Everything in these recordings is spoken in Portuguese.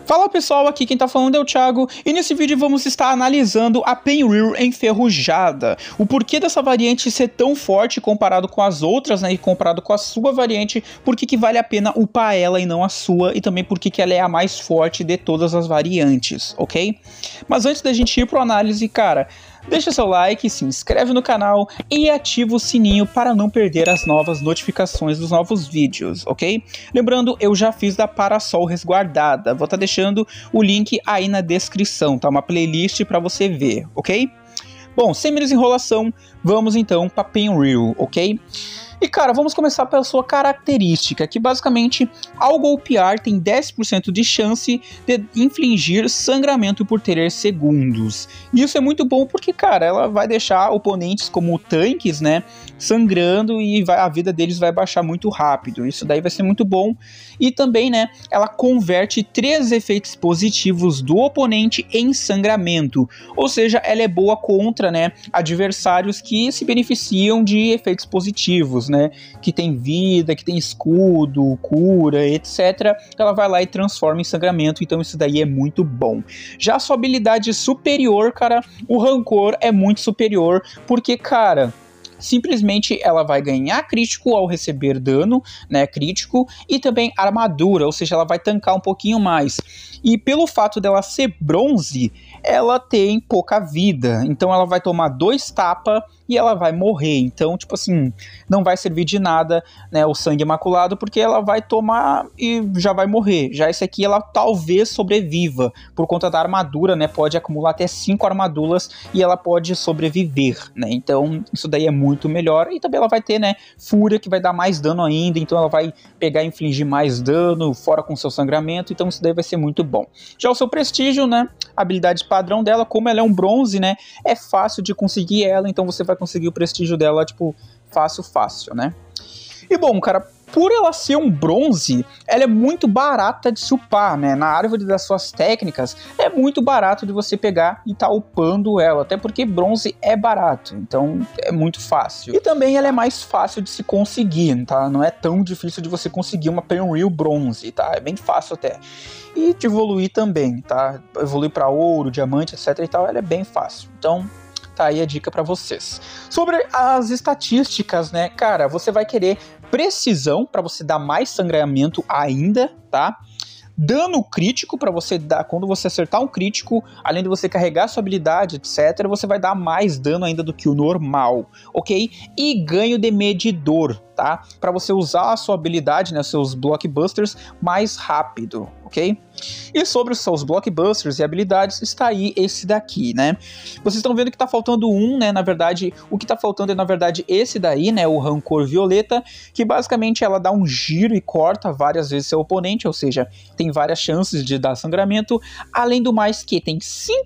Fala pessoal, aqui quem tá falando é o Thiago e nesse vídeo vamos estar analisando a Penreal enferrujada. O porquê dessa variante ser tão forte comparado com as outras, né, e comparado com a sua variante, por que vale a pena upar ela e não a sua, e também por que ela é a mais forte de todas as variantes, ok? Mas antes da gente ir pro análise, cara, deixa seu like, se inscreve no canal e ativa o sininho para não perder as novas notificações dos novos vídeos, ok? Lembrando, eu já fiz da Parasol resguardada, vou estar deixando o link aí na descrição, tá? Uma playlist para você ver, ok? Bom, sem menos enrolação, vamos então para Penreal, ok? E cara, vamos começar pela sua característica, que basicamente, ao golpear, tem 10% de chance de infligir sangramento por 3 segundos. E isso é muito bom porque, cara, ela vai deixar oponentes como tanques, né, sangrando e a vida deles vai baixar muito rápido. Isso daí vai ser muito bom. E também, né, ela converte 3 efeitos positivos do oponente em sangramento. Ou seja, ela é boa contra, né, adversários que se beneficiam de efeitos positivos, né, que tem vida, que tem escudo, cura, etc. Ela vai lá e transforma em sangramento, então isso daí é muito bom. Já a sua habilidade superior, cara, o rancor é muito superior, porque, cara, simplesmente ela vai ganhar crítico ao receber dano, né, crítico, e também armadura, ou seja, ela vai tancar um pouquinho mais. E pelo fato dela ser bronze, ela tem pouca vida, então ela vai tomar 2 tapas e ela vai morrer. Então, tipo assim, não vai servir de nada, né, o sangue imaculado, porque ela vai tomar e já vai morrer. Já esse aqui, ela talvez sobreviva, por conta da armadura, né, pode acumular até 5 armaduras e ela pode sobreviver, né, então isso daí é muito melhor. E também ela vai ter, né, fúria, que vai dar mais dano ainda, então ela vai pegar e infligir mais dano, fora com seu sangramento, então isso daí vai ser muito bom. Já o seu prestígio, né, a habilidade padrão dela, como ela é um bronze, né, é fácil de conseguir ela, então você vai conseguir o prestígio dela, tipo, fácil, né. E bom, cara, por ela ser um bronze, ela é muito barata de se upar, né? Na árvore das suas técnicas, é muito barato de você pegar e tá upando ela, até porque bronze é barato, então é muito fácil. E também ela é mais fácil de se conseguir, tá? Não é tão difícil de você conseguir uma Penreal bronze, tá? É bem fácil até. E de evoluir também, tá? Evoluir para ouro, diamante, etc e tal, ela é bem fácil. Então, tá aí a dica para vocês. Sobre as estatísticas, né, cara, você vai querer precisão para você dar mais sangramento ainda, tá? Dano crítico para você dar, quando você acertar um crítico, além de você carregar sua habilidade, etc, você vai dar mais dano ainda do que o normal, ok? E ganho de medidor, tá? Para você usar a sua habilidade, né, seus blockbusters mais rápido, ok? E sobre os seus blockbusters e habilidades, está aí esse daqui, né? Vocês estão vendo que tá faltando um, né? Na verdade, o que tá faltando é, na verdade, esse daí, né? O Rancor Violeta, que basicamente ela dá um giro e corta várias vezes seu oponente, ou seja, tem várias chances de dar sangramento, além do mais que tem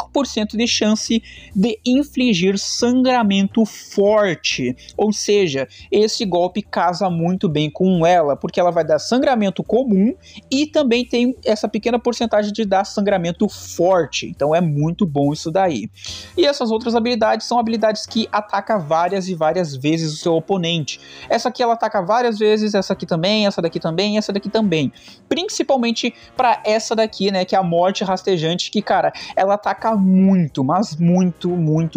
5% de chance de infligir sangramento forte, ou seja, esse golpe casa muito bem com ela, porque ela vai dar sangramento comum e também tem essa pequena porcentagem de dar sangramento forte, então é muito bom isso daí. E essas outras habilidades são habilidades que atacam várias e várias vezes o seu oponente. Essa aqui ela ataca várias vezes, essa aqui também, essa daqui também, essa daqui também. Principalmente para essa daqui, né, que é a morte rastejante, que, cara, ela ataca muito, mas muito.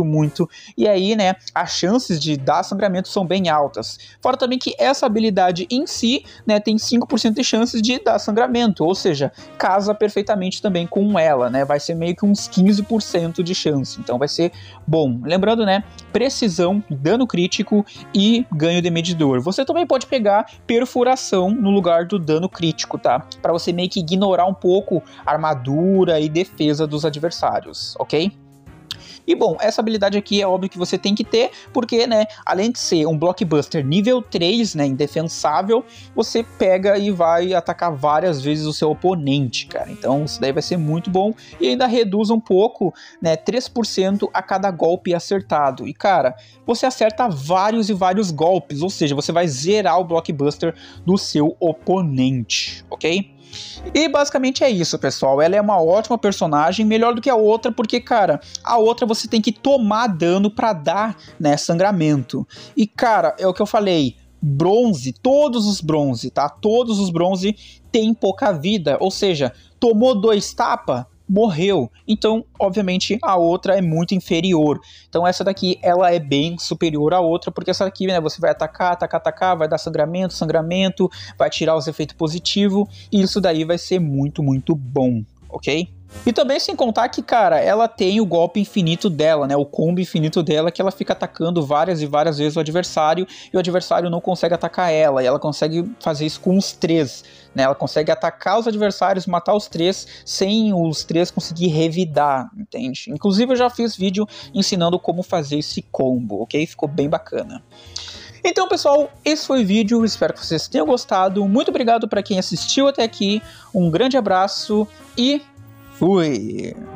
E aí, né, as chances de dar sangramento são bem altas. Fora também que essa habilidade em si, né, tem 5% de chances de dar sangramento, ou seja, casa perfeitamente também com ela, né, vai ser meio que uns 15% de chance, então vai ser bom. Lembrando, né, precisão, dano crítico e ganho de medidor. Você também pode pegar perfuração no lugar do dano crítico, tá, para você meio que ignorar um pouco a armadura e defesa dos adversários, ok? E bom, essa habilidade aqui é óbvio que você tem que ter, porque, né, além de ser um blockbuster nível 3, né, indefensável, você pega e vai atacar várias vezes o seu oponente, cara. Então isso daí vai ser muito bom e ainda reduz um pouco, né, 3% a cada golpe acertado. E, cara, você acerta vários e vários golpes, ou seja, você vai zerar o blockbuster do seu oponente, ok? E basicamente é isso, pessoal. Ela é uma ótima personagem, melhor do que a outra, porque, cara, a outra você tem que tomar dano pra dar, né, sangramento. E, cara, é o que eu falei, bronze, todos os bronze, tá? Todos os bronze têm pouca vida, ou seja, tomou 2 tapas, morreu. Então, obviamente, a outra é muito inferior. Então, essa daqui, ela é bem superior à outra, porque essa daqui, né, você vai atacar, vai dar sangramento, vai tirar os efeitos positivos, e isso daí vai ser muito, muito bom, ok? E também sem contar que, cara, ela tem o golpe infinito dela, né, o combo infinito dela, que ela fica atacando várias e várias vezes o adversário, e o adversário não consegue atacar ela, e ela consegue fazer isso com os 3, né, ela consegue atacar os adversários, matar os 3, sem os 3 conseguir revidar, entende? Inclusive eu já fiz vídeo ensinando como fazer esse combo, ok? Ficou bem bacana. Então, pessoal, esse foi o vídeo, espero que vocês tenham gostado, muito obrigado para quem assistiu até aqui, um grande abraço e fui!